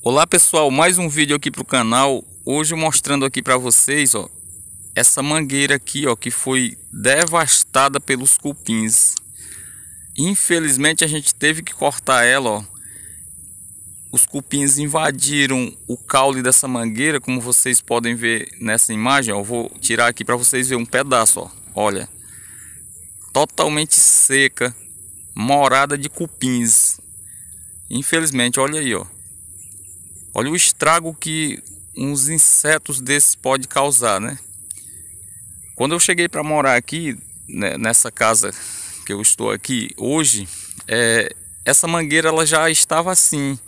Olá pessoal, mais um vídeo aqui para o canal. Hoje mostrando aqui para vocês, ó, essa mangueira aqui, ó, que foi devastada pelos cupins. Infelizmente a gente teve que cortar ela, ó. Os cupins invadiram o caule dessa mangueira, como vocês podem ver nessa imagem, ó. Eu vou tirar aqui para vocês verem um pedaço, ó. Olha, totalmente seca, morada de cupins. Infelizmente, olha aí, ó. Olha o estrago que uns insetos desses podem causar, né? Quando eu cheguei para morar aqui, né, nessa casa que eu estou aqui hoje, essa mangueira ela já estava assim.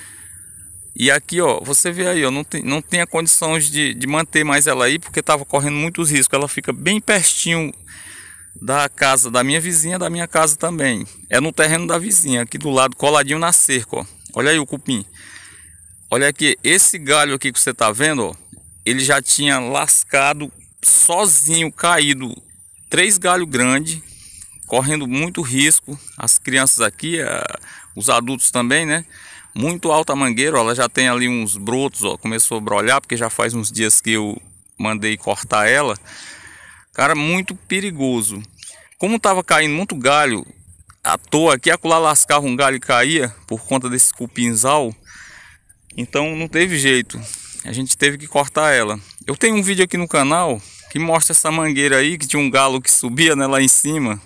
E aqui, ó, você vê aí, ó, não tinha condições de manter mais ela aí, porque estava correndo muitos riscos. Ela fica bem pertinho da casa da minha vizinha, da minha casa também. É no terreno da vizinha, aqui do lado, coladinho na cerca, ó. Olha aí o cupim. Olha aqui, esse galho aqui que você tá vendo, ó, ele já tinha lascado sozinho, caído 3 galhos grandes, correndo muito risco. As crianças aqui, os adultos também, né? Muito alta a mangueira, ó, ela já tem ali uns brotos, ó, começou a brolhar, porque já faz uns dias que eu mandei cortar ela. Cara, muito perigoso. Como tava caindo muito galho à toa aqui, acolá lascava um galho e caía por conta desse cupinzal. Então não teve jeito, a gente teve que cortar ela. Eu tenho um vídeo aqui no canal que mostra essa mangueira aí, que tinha um galo que subia, né, lá em cima.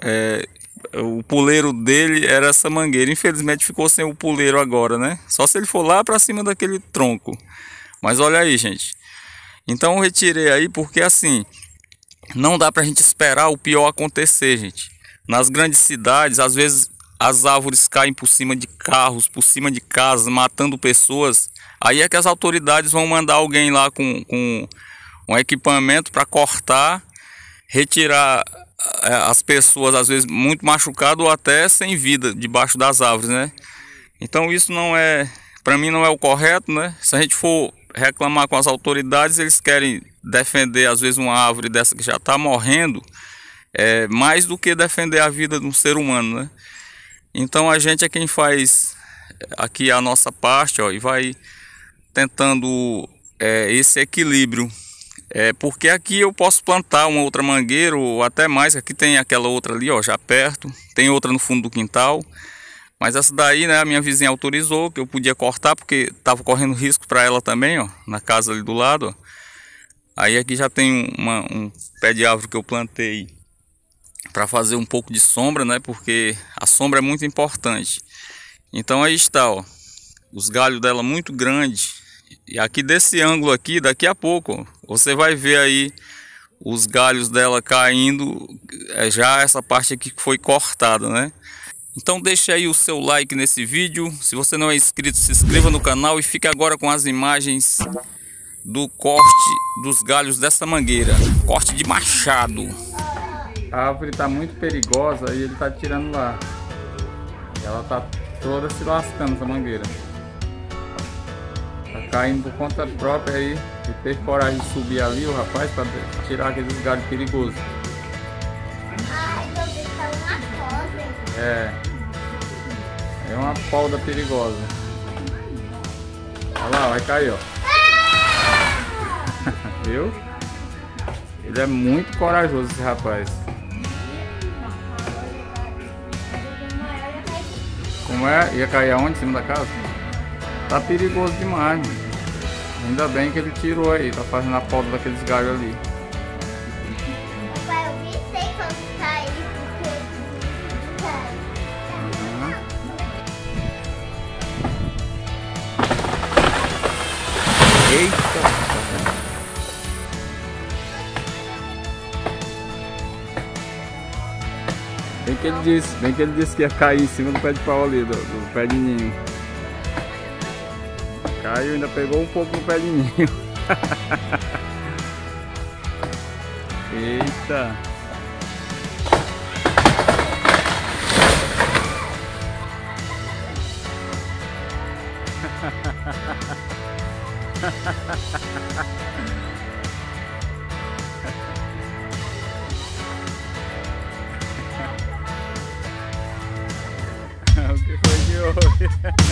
O puleiro dele era essa mangueira. Infelizmente ficou sem o puleiro agora, né? Só se ele for lá para cima daquele tronco. Mas olha aí, gente. Então eu retirei aí porque assim, não dá pra gente esperar o pior acontecer, gente. Nas grandes cidades, às vezes as árvores caem por cima de carros, por cima de casas, matando pessoas. Aí é que as autoridades vão mandar alguém lá com um equipamento para cortar, retirar as pessoas, às vezes muito machucado ou até sem vida, debaixo das árvores, né? Então isso não é, para mim não é o correto, né? Se a gente for reclamar com as autoridades, eles querem defender às vezes uma árvore dessa que já está morrendo, mais do que defender a vida de um ser humano, né? Então a gente é quem faz aqui a nossa parte, ó, e vai tentando esse equilíbrio. Porque aqui eu posso plantar uma outra mangueira ou até mais. Aqui tem aquela outra ali, ó, já perto. Tem outra no fundo do quintal. Mas essa daí, né, a minha vizinha autorizou que eu podia cortar porque estava correndo risco para ela também, ó, na casa ali do lado, ó. Aí aqui já tem um pé de árvore que eu plantei para fazer um pouco de sombra, né? Porque a sombra é muito importante. Então aí está, ó, os galhos dela muito grandes. E aqui desse ângulo aqui, daqui a pouco, ó, você vai ver aí os galhos dela caindo, já essa parte aqui que foi cortada, né? Então deixe aí o seu like nesse vídeo. Se você não é inscrito, se inscreva no canal e fique agora com as imagens do corte dos galhos dessa mangueira. Corte de machado. A árvore está muito perigosa e ele está tirando lá. Ela está toda se lascando, essa mangueira. Tá caindo por conta própria aí. Ele teve coragem de subir ali, o rapaz, para tirar aqueles galhos perigosos. Ai, meu Deus, tá uma poda. É uma polda perigosa. Olha lá, vai cair, ó. Viu? Ele é muito corajoso, esse rapaz. Como é? Ia cair aonde? Em cima da casa? Tá perigoso demais, mano. Ainda bem que ele tirou aí, tá fazendo a poda daqueles galhos ali. Papai, eu vi sei quando cair, porque cai. Eita! Bem que ele disse que ia cair em cima do pé de pau ali, do pé de ninho. Caiu, ainda pegou um pouco no pé de ninho. Eita! O que foi que houve?